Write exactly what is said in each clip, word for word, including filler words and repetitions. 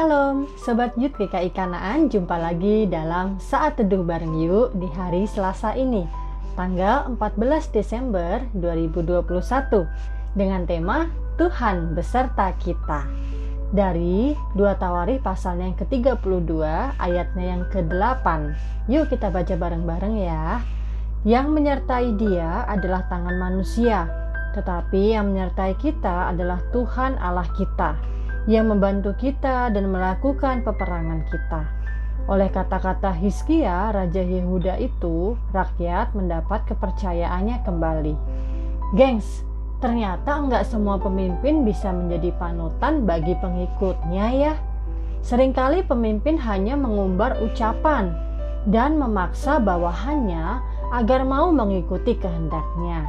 Shalom, Sobat Yud G K I Kanaan, jumpa lagi dalam Saat Teduh Bareng Yuk di hari Selasa ini, tanggal empat belas Desember dua ribu dua puluh satu, dengan tema Tuhan beserta kita. Dari dua Tawarikh pasalnya yang ke tiga puluh dua, ayatnya yang ke delapan. Yuk kita baca bareng-bareng ya. Yang menyertai dia adalah tangan manusia, tetapi yang menyertai kita adalah Tuhan Allah kita, yang membantu kita dan melakukan peperangan kita. Oleh kata-kata Hizkia, Raja Yehuda itu, rakyat mendapat kepercayaannya kembali. Gengs, ternyata enggak semua pemimpin bisa menjadi panutan bagi pengikutnya ya. Seringkali pemimpin hanya mengumbar ucapan dan memaksa bawahannya agar mau mengikuti kehendaknya.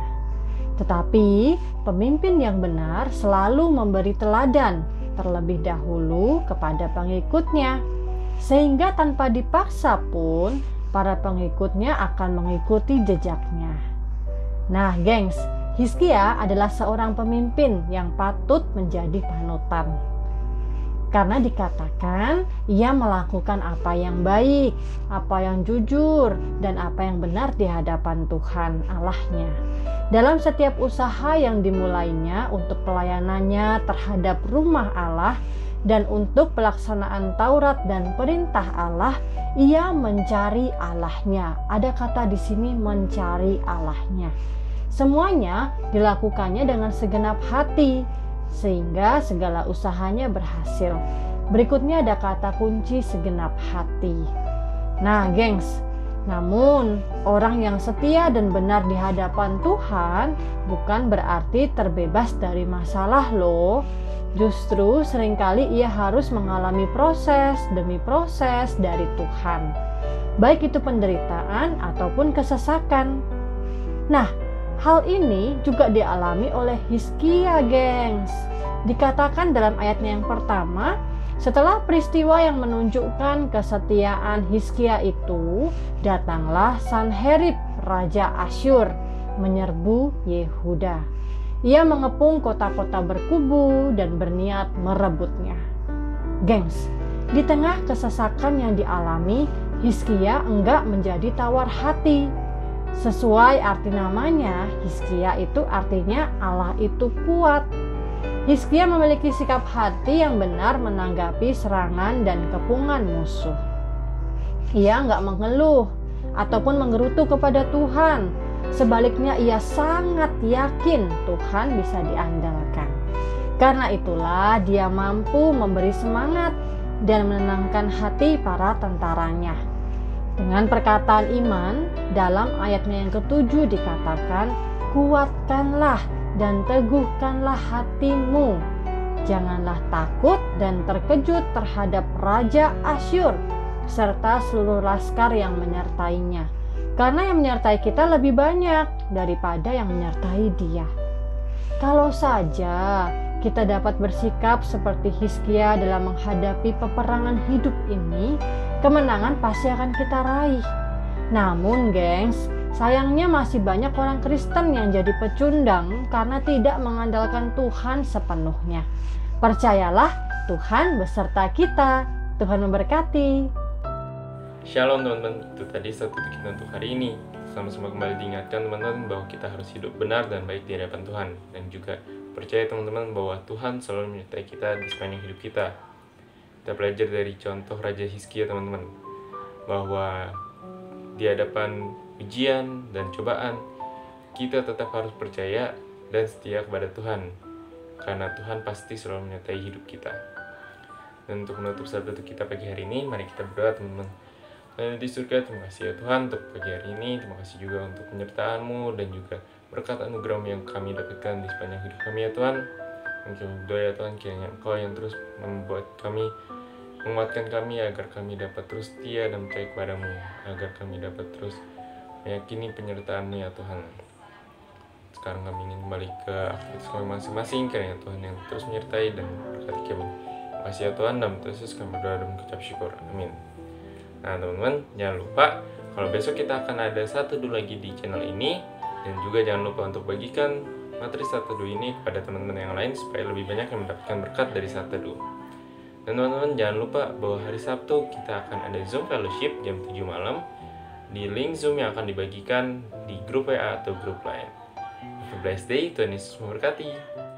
Tetapi pemimpin yang benar selalu memberi teladan terlebih dahulu kepada pengikutnya, sehingga tanpa dipaksa pun para pengikutnya akan mengikuti jejaknya. Nah, gengs, Hizkia adalah seorang pemimpin yang patut menjadi panutan, karena dikatakan ia melakukan apa yang baik, apa yang jujur, dan apa yang benar di hadapan Tuhan Allahnya. Dalam setiap usaha yang dimulainya untuk pelayanannya terhadap rumah Allah dan untuk pelaksanaan Taurat dan perintah Allah, ia mencari Allahnya. Ada kata di sini mencari Allahnya. Semuanya dilakukannya dengan segenap hati, sehingga segala usahanya berhasil. Berikutnya ada kata kunci segenap hati. Nah, gengs, namun orang yang setia dan benar di hadapan Tuhan bukan berarti terbebas dari masalah loh. Justru seringkali ia harus mengalami proses demi proses dari Tuhan, baik itu penderitaan ataupun kesesakan. Nah, hal ini juga dialami oleh Hizkia, gengs. Dikatakan dalam ayatnya yang pertama, setelah peristiwa yang menunjukkan kesetiaan Hizkia itu, datanglah Sanherib, Raja Asyur, menyerbu Yehuda. Ia mengepung kota-kota berkubu dan berniat merebutnya. Gengs, di tengah kesesakan yang dialami, Hizkia enggak menjadi tawar hati. Sesuai arti namanya, Hizkia itu artinya Allah itu kuat. Hizkia memiliki sikap hati yang benar menanggapi serangan dan kepungan musuh. Ia enggak mengeluh ataupun menggerutu kepada Tuhan. Sebaliknya ia sangat yakin Tuhan bisa diandalkan. Karena itulah dia mampu memberi semangat dan menenangkan hati para tentaranya. Dengan perkataan iman, dalam ayatnya yang ketujuh dikatakan, kuatkanlah dan teguhkanlah hatimu. Janganlah takut dan terkejut terhadap Raja Asyur serta seluruh laskar yang menyertainya. Karena yang menyertai kita lebih banyak daripada yang menyertai dia. Kalau saja kita dapat bersikap seperti Hizkia dalam menghadapi peperangan hidup ini, kemenangan pasti akan kita raih. Namun, gengs, sayangnya masih banyak orang Kristen yang jadi pecundang karena tidak mengandalkan Tuhan sepenuhnya. Percayalah, Tuhan beserta kita. Tuhan memberkati. Shalom teman-teman, itu tadi satu kita untuk hari ini. Sama-sama kembali diingatkan teman-teman bahwa kita harus hidup benar dan baik di hadapan Tuhan. Dan juga percaya teman-teman bahwa Tuhan selalu menyertai kita di sepanjang hidup kita. Kita belajar dari contoh Raja Hizkia teman-teman, bahwa di hadapan ujian dan cobaan, kita tetap harus percaya dan setia kepada Tuhan, karena Tuhan pasti selalu menyertai hidup kita. Dan untuk menutup sahabat kita pagi hari ini, mari kita berdoa teman-teman. Tuhan di surga, terima kasih ya Tuhan untuk pagi hari ini. Terima kasih juga untuk penyertaan-Mu dan juga berkat anugerah-Mu yang kami dapatkan di sepanjang hidup kami ya Tuhan. Dan kami berdoa ya Tuhan, kiranya Engkau yang terus membuat kami, menguatkan kami agar kami dapat terus setia dan percaya kepada-Mu, agar kami dapat terus meyakini penyertaan-Mu ya Tuhan. Sekarang kami ingin kembali ke aktivitas kami masing-masing, kiranya Tuhan yang terus menyertai dan berkati kami. Terima kasih ya Tuhan, dalam Yesus kami berdoa dan mengucap syukur. Amin. Nah teman-teman, jangan lupa kalau besok kita akan ada satu dulu lagi di channel ini. Dan juga jangan lupa untuk bagikan materi satu teduh ini kepada teman-teman yang lain supaya lebih banyak yang mendapatkan berkat dari satu teduh. Dan teman-teman jangan lupa bahwa hari Sabtu kita akan ada Zoom Fellowship jam tujuh malam di link Zoom yang akan dibagikan di grup W A atau grup lain. Have a blessed day, Tuhan Yesus memberkati.